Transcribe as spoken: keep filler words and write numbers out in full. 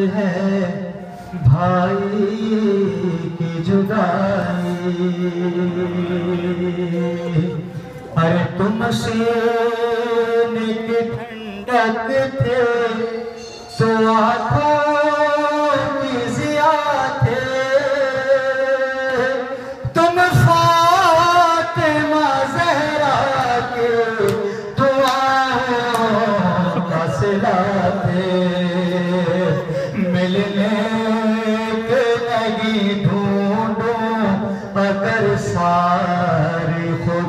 है भाई की जुदाई। अरे तुम सीने की ठंडक थे तो आंखों की जिया थे, तुम फातिमा ज़हरा के दुआओं का सिला थे। मिलने के लगी ढूंढूं अगर सारी